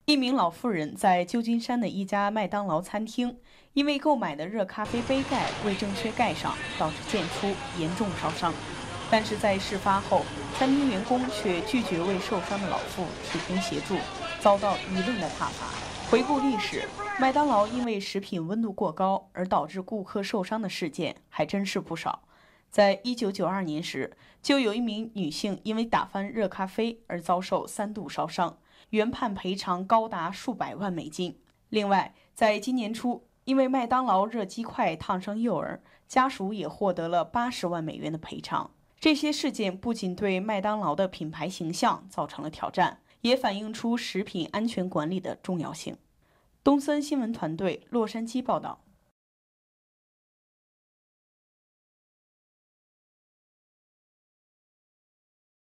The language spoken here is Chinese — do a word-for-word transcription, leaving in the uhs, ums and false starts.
一名老妇人在旧金山的一家麦当劳餐厅，因为购买的热咖啡杯盖未正确盖上，导致溅出，严重烧伤。但是在事发后，餐厅员工却拒绝为受伤的老妇提供协助，遭到舆论的挞伐。回顾历史，麦当劳因为食品温度过高而导致顾客受伤的事件还真是不少。在一九九二年时，就有一名女性因为打翻热咖啡而遭受三度烧伤，原判赔偿高达数百万美金。另外，在今年初，因为麦当劳热鸡块烫伤幼儿，家属也获得了八十万美元的赔偿。这些事件不仅对麦当劳的品牌形象造成了挑战，也反映出食品安全管理的重要性。东森新闻团队洛杉矶报道。